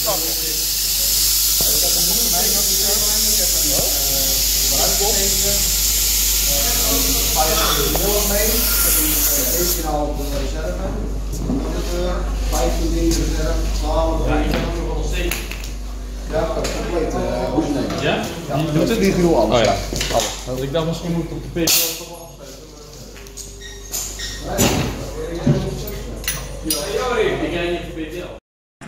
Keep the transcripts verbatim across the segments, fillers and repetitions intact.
Eén de reserve, vijftien in de reserve, twaalf. Ja, ik heb ook nog wel steeds. Ja, compleet. Uh, ja? Ja, die doet het niet genoeg alles. Oh, ja. Alles. Dus ik dacht misschien moet ik op de P C toch wel afsluiten. Ja, ik kijk niet op de P C L.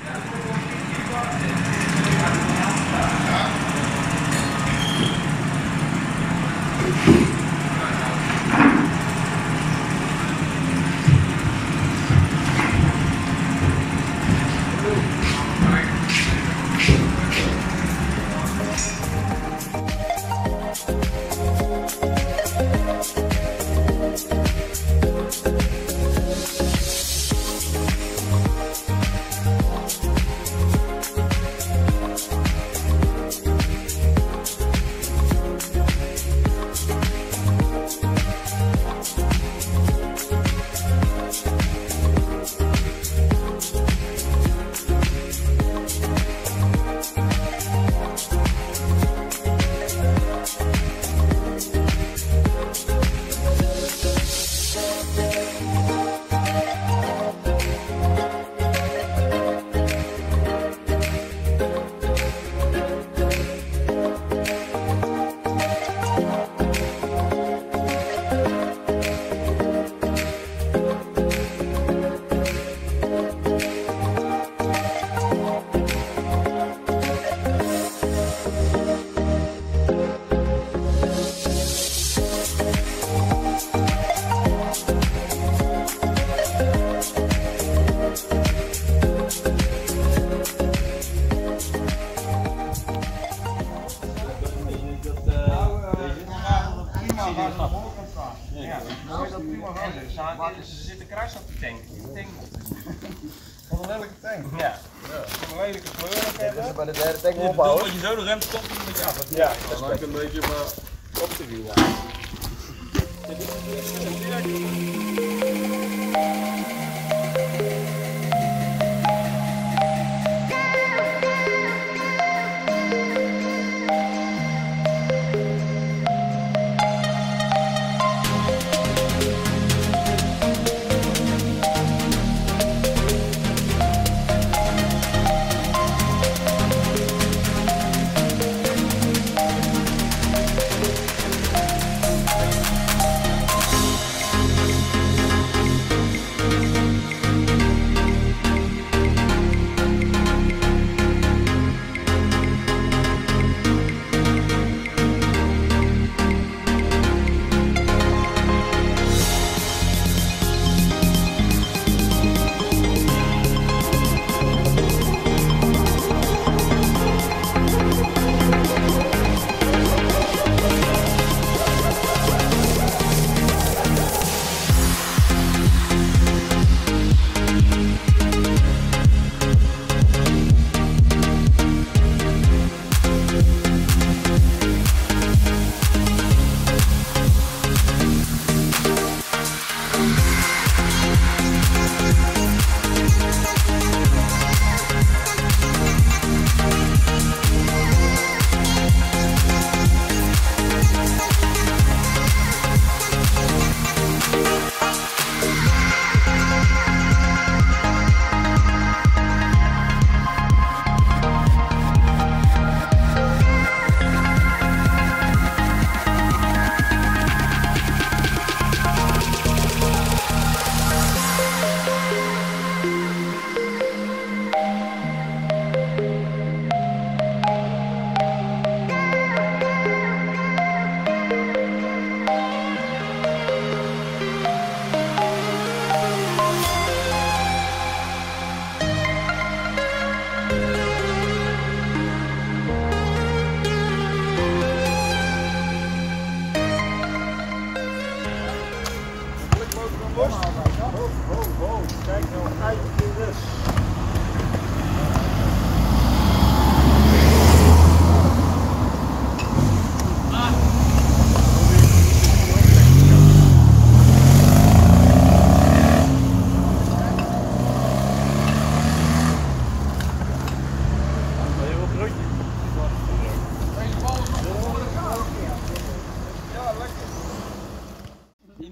Ze zitten kruis op de tank. tank. Wat een lelijke tank. Ja. Ja. Een lelijke kleur hebben. Bij de derde tank opbouwen. Dat je zo de rem stopt en met je af. Ja, dat lijkt een beetje maar op te wielen. We'll be right back.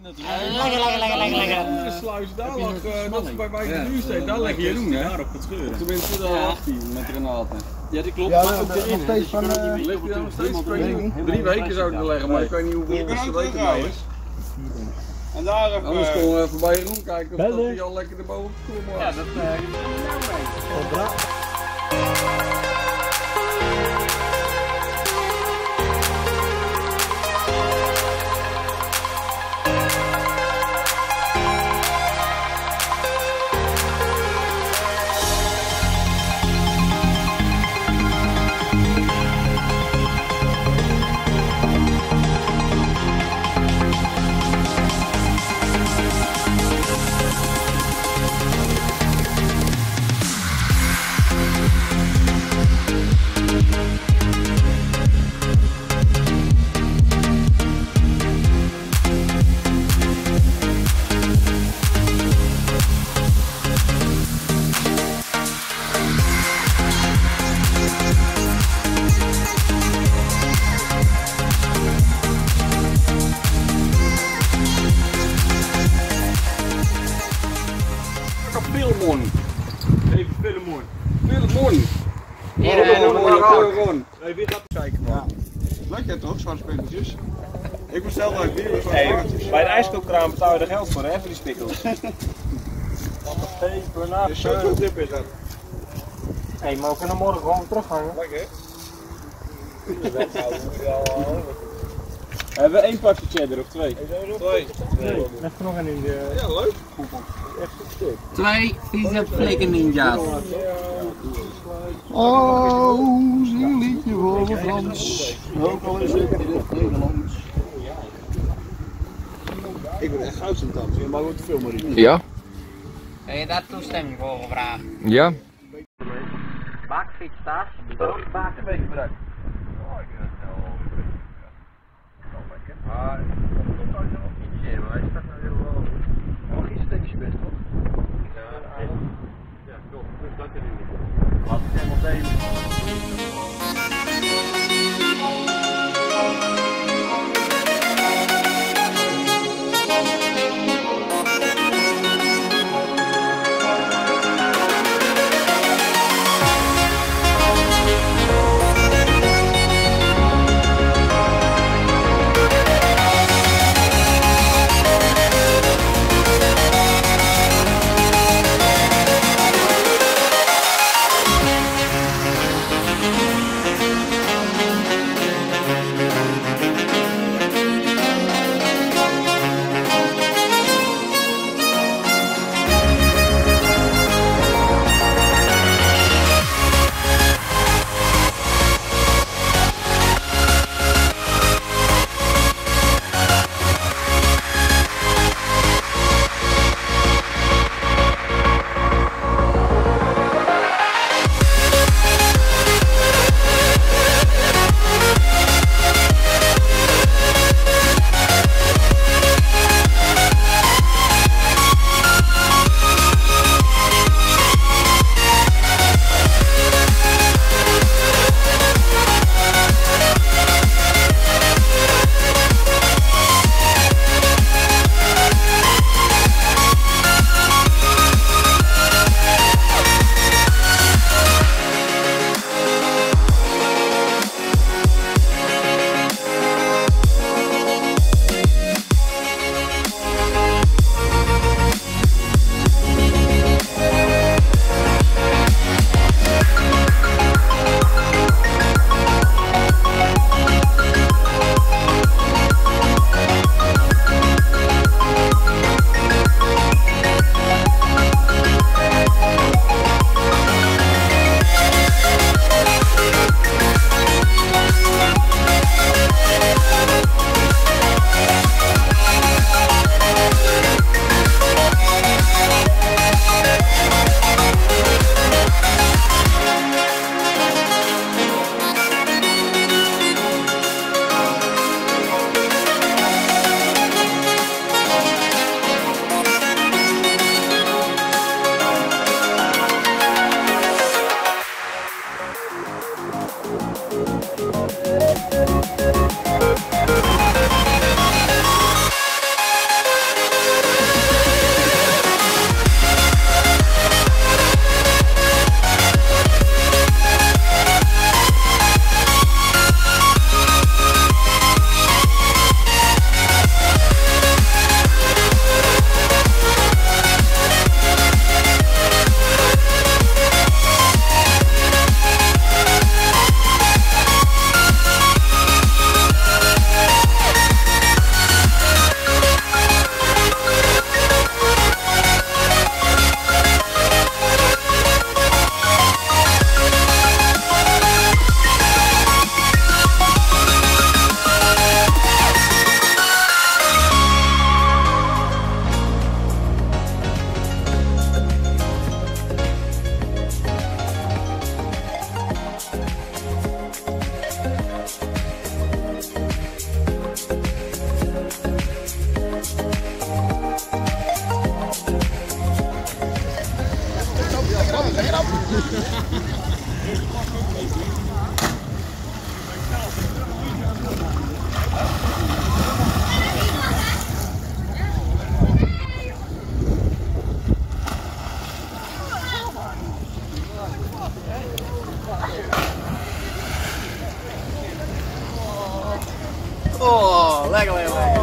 Lekker, lekker, lekker, lekker, lekker. De sluis daar lag, dat is bij mij in de buurt steeds, daar leg je doen hè. Daar op het scheuren. Tenminste, daar lag hij met granaten. Ja, die klopt. Ja, Maar dat ook is erin, nog hè, steeds dus je van, kunt ook eh, niet Ligt hij nog steeds? Ik weet niet. niet. Drie weken zou ik er leggen, maar ik weet niet hoeveel de weken nou is. En daar even... Anders eh, komen we even bij Jeroen kijken of dat hij al lekker erboven gekomen was. Ja, dat uh, Filmon. even filmen. Filmon. Hier, eh, nog een paar Filmon. Hey, wie gaat Kijk maar. Lekker toch, zwarte spikkeltjes? Ik bestel uit bier met zwarte Hey, spikkeltjes. bij de ijskoopkraam betaal je er geld voor, hè, voor die spikkels. Peper, na, Dus zoveel dip is dat. Hey, maar we kunnen morgen gewoon terughangen. Lekker. Hebben we één pakje cheddar of twee? Twee. Nee, leg er nog een in de... Ja, leuk. Twee vieze flikken ninja's. Oh, zing een liedje voor me Frans. Ook al is het in het Nederlands. Ik ben echt goud in het dansen, maar we te veel maar Ja, Heb je daar toestemming voor gevraagd? ja. Bakfietstas, broodbak. Een beetje gebruikt. Maar het komt uit nog ietsje, maar hij staat nou heel wel. Oh, iets denk je best toch? Ja, Ja, klopt. Dus dat er niet. Laat het helemaal delen. Oh, lekker, lekker, lekker.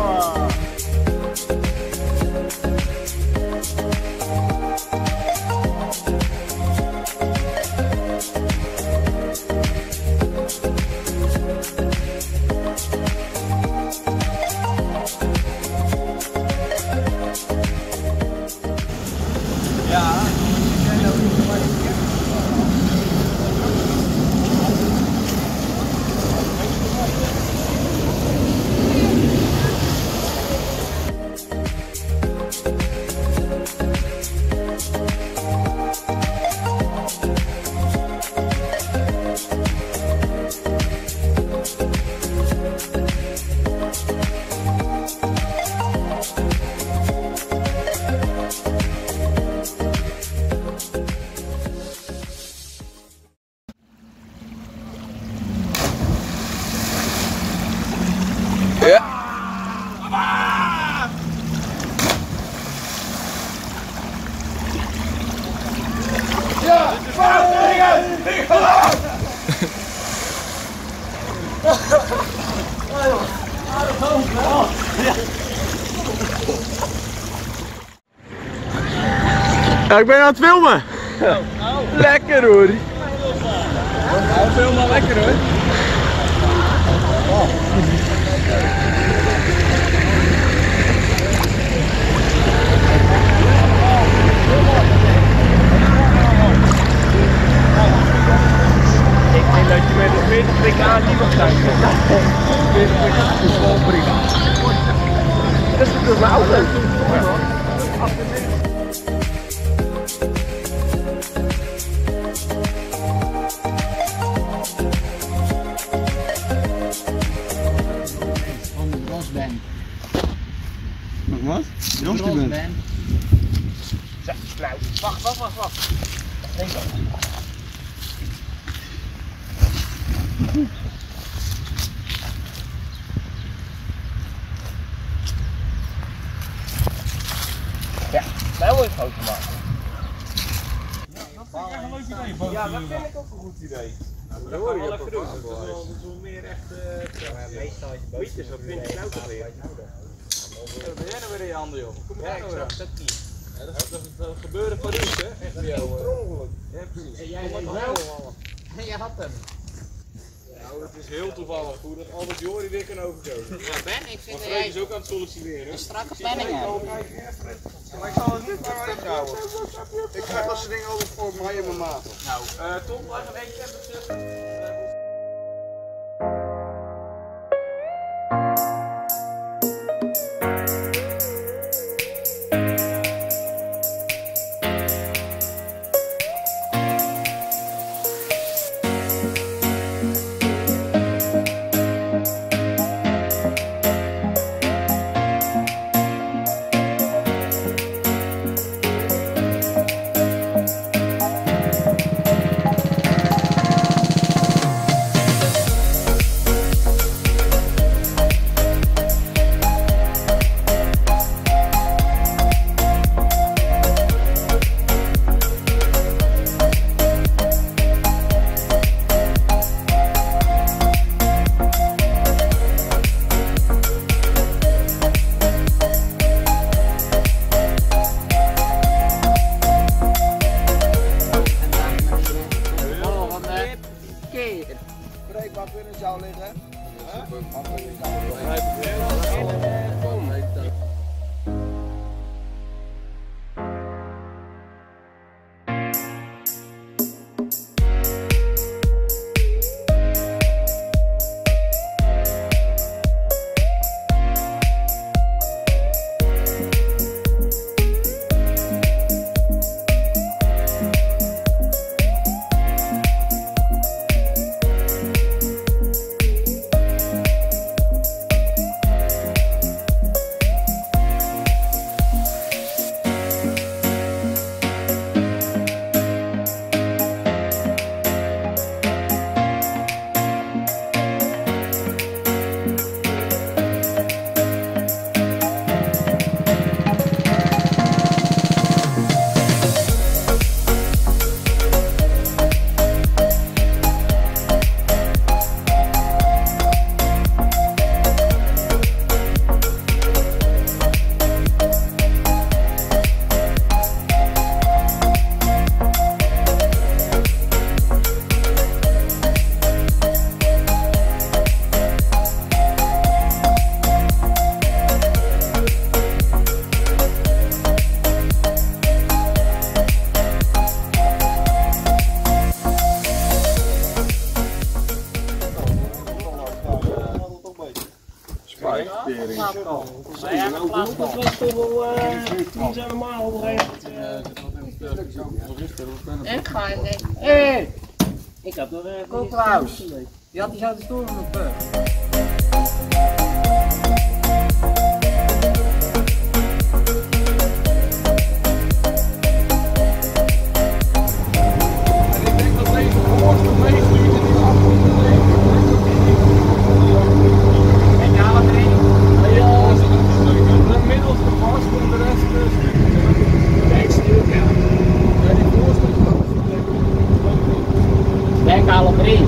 Ja, ik ben aan het filmen. Lekker hoor. Nou, film maar lekker hoor. Ik denk dat je met de veertig prikken aan niet mag zijn. veertig prikken aan is gewoon prima. Dat is dus een auto. Nog wat? Joost die bent. Zo, nou, wacht, wacht, wacht, wacht. Denk dan. Ja, nou wil je een foto maken. Ja, dat vind ik echt een leuk idee. Ja, dat vind ik ook een goed idee. Nou, dat gaan we wel even doen. Dat is wel meer echt... Meestal is het bootjes, wat vind je nou toch weer? Wat ben jij nou weer in je handen, joh? Kom maar nou weer aan. Ja, dat, dat, dat gebeurde voor u, hè? Echt voor jou. Ja, precies. En jij had wel. Je had hem. Nou, het is heel toevallig hoe dat Albert Jori weer kan overkomen. Ja, Ben, ik vind Maar dat Freek jij is ook aan het solliciteren. een strakke planning hebt. Maar ik zal het niet meer weghouden. Ik krijg dat soort dingen altijd voor mij en mijn maat. Nou, uh, Tom, blijf een eentje even terug. En ga je denken, hé, ik heb nog een Koophuis. Die had die zouden stoelen op de Denk al op één.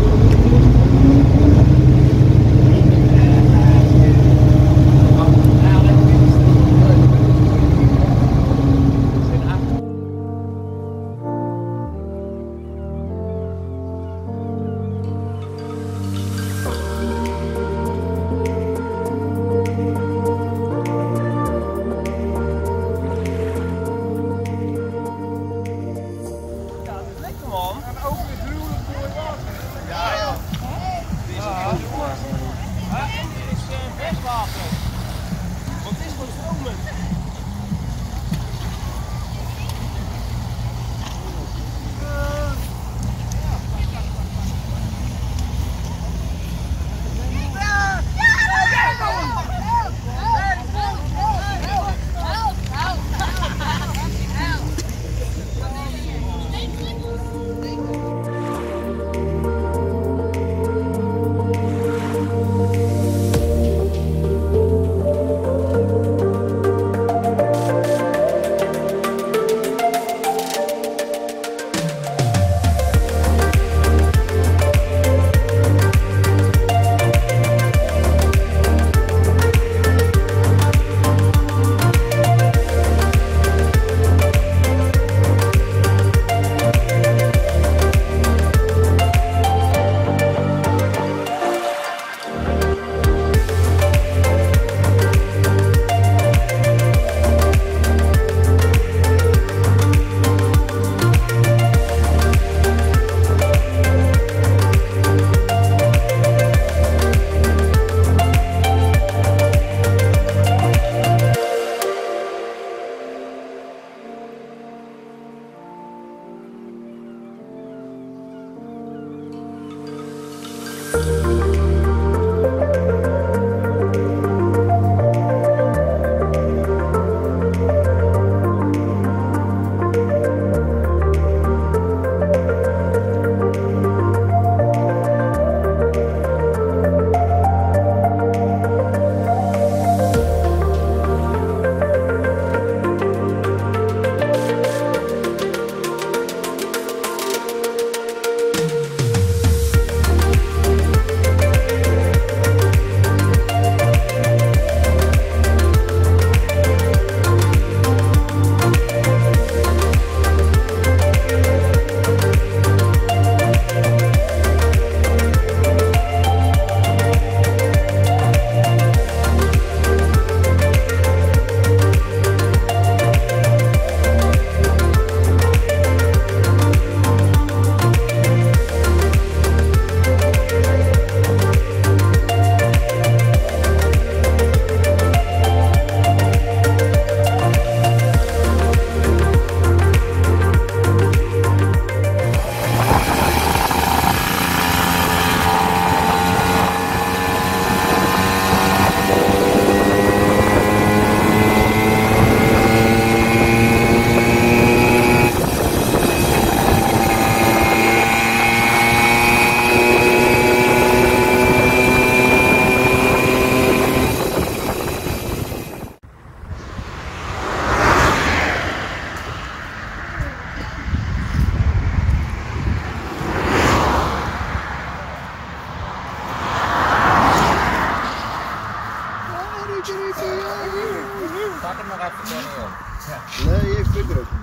Pak hem nog even door, joh. Ja. Nee, je heeft flikker ook.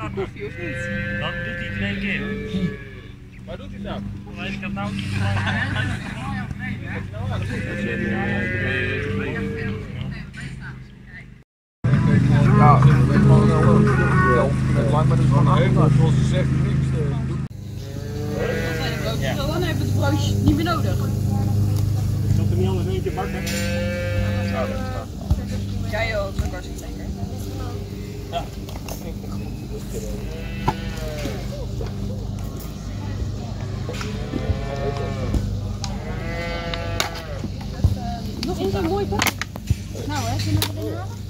de koffie of niet? Dat doet hij twee keer. Waar doet hij dat? Weet ik het nou niet. Ja, dat is gewoon wel wel. Het lijkt me dus gewoon heel zoals ze zegt, niks te doen. Ja. Dan hebben we het broodje niet meer nodig. Ik zat er niet anders eentje bakken. Ja joh, dat is ook hartstikke lekker. Ja. Nog één keer mooi pak. Nou hè, zullen we erin halen?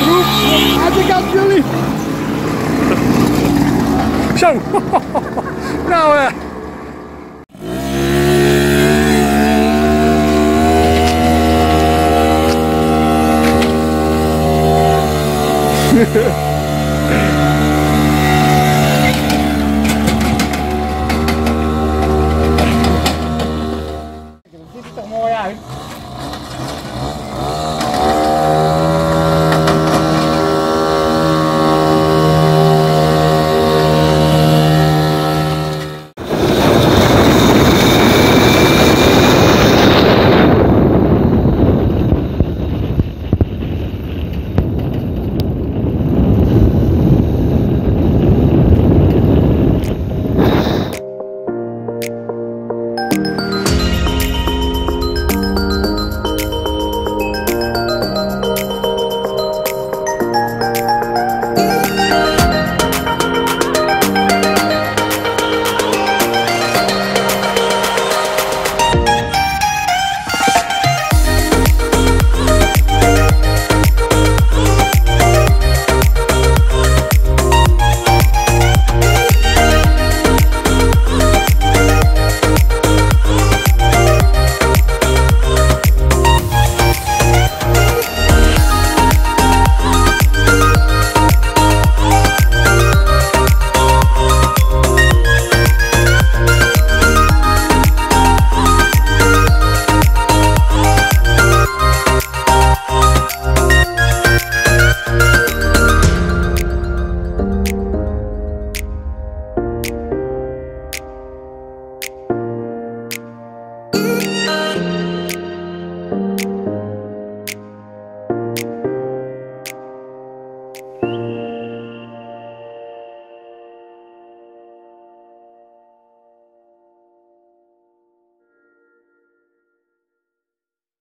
Roep, uit de kant jullie. Zo. Nou eh. Uh.